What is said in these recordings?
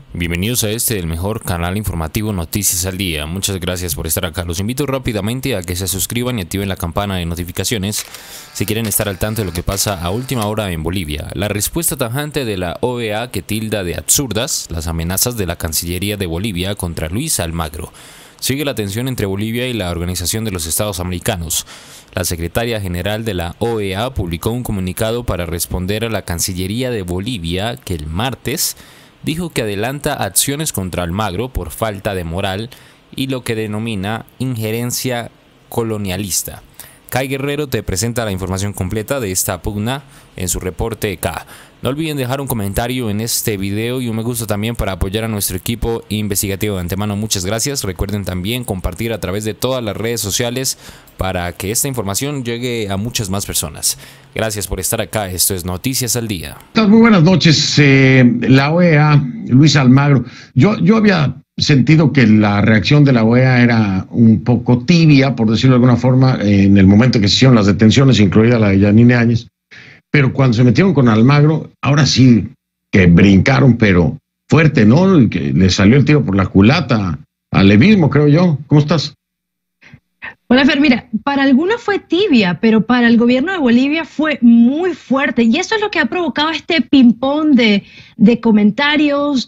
Bienvenidos a el mejor canal informativo Noticias al Día. Muchas gracias por estar acá. Los invito rápidamente a que se suscriban y activen la campana de notificaciones si quieren estar al tanto de lo que pasa a última hora en Bolivia. La respuesta tajante de la OEA que tilda de absurdas las amenazas de la Cancillería de Bolivia contra Luis Almagro. Sigue la tensión entre Bolivia y la Organización de los Estados Americanos. La secretaria general de la OEA publicó un comunicado para responder a la Cancillería de Bolivia que el martes dijo que adelanta acciones contra Almagro por falta de moral y lo que denomina injerencia colonialista. Kai Guerrero te presenta la información completa de esta pugna en su reporte K. No olviden dejar un comentario en este video y un me gusta también para apoyar a nuestro equipo investigativo. De antemano, muchas gracias. Recuerden también compartir a través de todas las redes sociales para que esta información llegue a muchas más personas. Gracias por estar acá. Esto es Noticias al Día. Muy buenas noches. La OEA, Luis Almagro. Yo había sentido que la reacción de la OEA era un poco tibia, por decirlo de alguna forma, en el momento que se hicieron las detenciones, incluida la de Yanine Áñez. Pero cuando se metieron con Almagro, ahora sí que brincaron, pero fuerte, ¿no? Que le salió el tiro por la culata al levismo, creo yo. ¿Cómo estás? Hola, Fer, mira, para algunos fue tibia, pero para el gobierno de Bolivia fue muy fuerte. Y eso es lo que ha provocado este ping-pong de comentarios,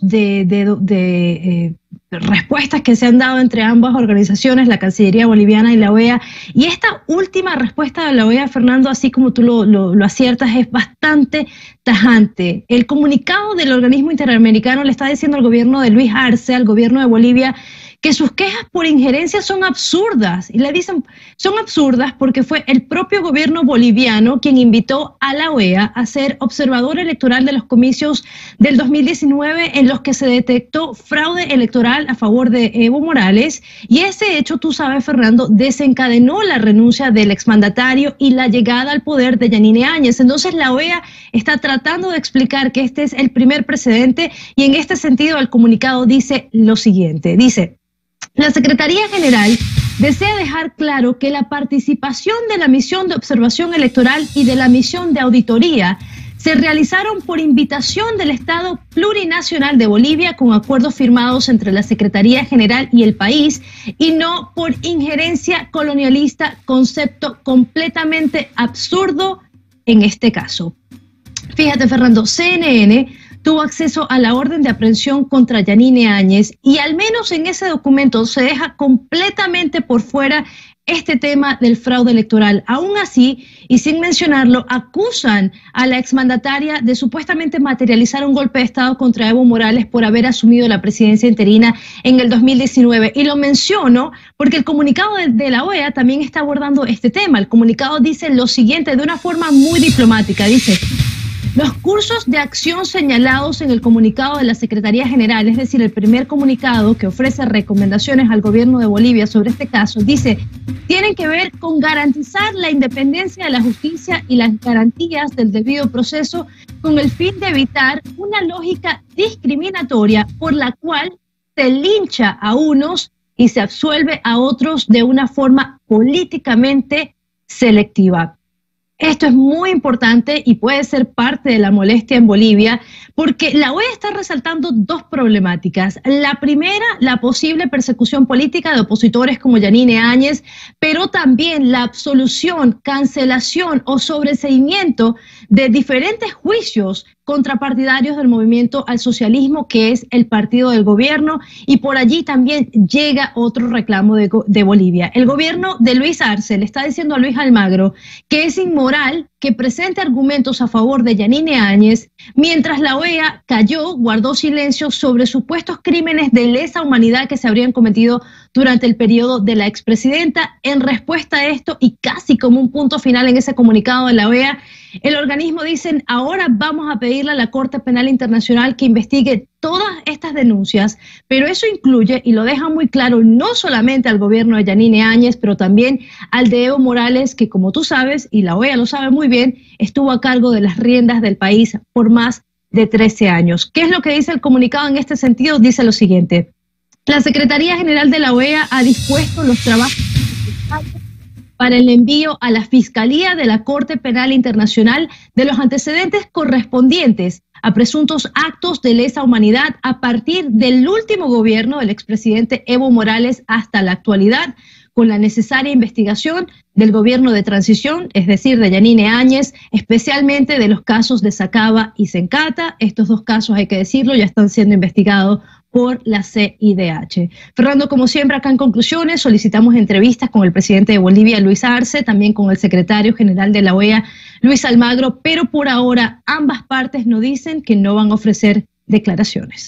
de respuestas que se han dado entre ambas organizaciones, la Cancillería boliviana y la OEA. Y esta última respuesta de la OEA, Fernando, así como tú lo aciertas, es bastante tajante. El comunicado del organismo interamericano le está diciendo al gobierno de Luis Arce, al gobierno de Bolivia, que sus quejas por injerencia son absurdas. Y le dicen, son absurdas porque fue el propio gobierno boliviano quien invitó a la OEA a ser observador electoral de los comicios del 2019 en los que se detectó fraude electoral a favor de Evo Morales. Y ese hecho, tú sabes, Fernando, desencadenó la renuncia del exmandatario y la llegada al poder de Yanine Áñez. Entonces la OEA está tratando de explicar que este es el primer precedente y en este sentido el comunicado dice lo siguiente, dice: la Secretaría General desea dejar claro que la participación de la misión de observación electoral y de la misión de auditoría se realizaron por invitación del Estado Plurinacional de Bolivia con acuerdos firmados entre la Secretaría General y el país y no por injerencia colonialista, concepto completamente absurdo en este caso. Fíjate, Fernando, CNN tuvo acceso a la orden de aprehensión contra Yanine Áñez y al menos en ese documento se deja completamente por fuera este tema del fraude electoral. Aún así, y sin mencionarlo, acusan a la exmandataria de supuestamente materializar un golpe de Estado contra Evo Morales por haber asumido la presidencia interina en el 2019. Y lo menciono porque el comunicado de la OEA también está abordando este tema. El comunicado dice lo siguiente de una forma muy diplomática, dice: los cursos de acción señalados en el comunicado de la Secretaría General, es decir, el primer comunicado que ofrece recomendaciones al gobierno de Bolivia sobre este caso, dice, tienen que ver con garantizar la independencia de la justicia y las garantías del debido proceso con el fin de evitar una lógica discriminatoria por la cual se lincha a unos y se absuelve a otros de una forma políticamente selectiva. Esto es muy importante y puede ser parte de la molestia en Bolivia porque la OEA está resaltando dos problemáticas. La primera, la posible persecución política de opositores como Yanine Áñez, pero también la absolución, cancelación o sobreseimiento de diferentes juicios contra partidarios del movimiento al socialismo, que es el partido del gobierno, y por allí también llega otro reclamo de Bolivia. El gobierno de Luis Arce le está diciendo a Luis Almagro que es inmoral que presente argumentos a favor de Yanine Áñez, mientras la OEA calló, guardó silencio sobre supuestos crímenes de lesa humanidad que se habrían cometido durante el periodo de la expresidenta. En respuesta a esto, y casi como un punto final en ese comunicado de la OEA, el organismo dice, ahora vamos a pedirle a la Corte Penal Internacional que investigue todas estas denuncias, pero eso incluye, y lo deja muy claro, no solamente al gobierno de Yanine Áñez, pero también al de Evo Morales, que como tú sabes, y la OEA lo sabe muy bien, estuvo a cargo de las riendas del país por más de 13 años. ¿Qué es lo que dice el comunicado en este sentido? Dice lo siguiente: la Secretaría General de la OEA ha dispuesto los trabajos para el envío a la Fiscalía de la Corte Penal Internacional de los antecedentes correspondientes a presuntos actos de lesa humanidad a partir del último gobierno del expresidente Evo Morales hasta la actualidad, con la necesaria investigación del gobierno de transición, es decir, de Yanine Áñez, especialmente de los casos de Sacaba y Sencata. Estos dos casos, hay que decirlo, ya están siendo investigados por la CIDH. Fernando, como siempre, acá en Conclusiones solicitamos entrevistas con el presidente de Bolivia, Luis Arce, también con el secretario general de la OEA, Luis Almagro, pero por ahora ambas partes nos dicen que no van a ofrecer declaraciones.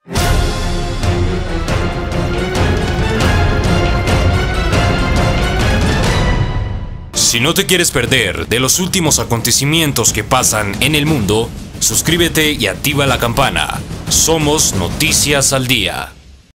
Si no te quieres perder de los últimos acontecimientos que pasan en el mundo, suscríbete y activa la campana. Somos Noticias al Día.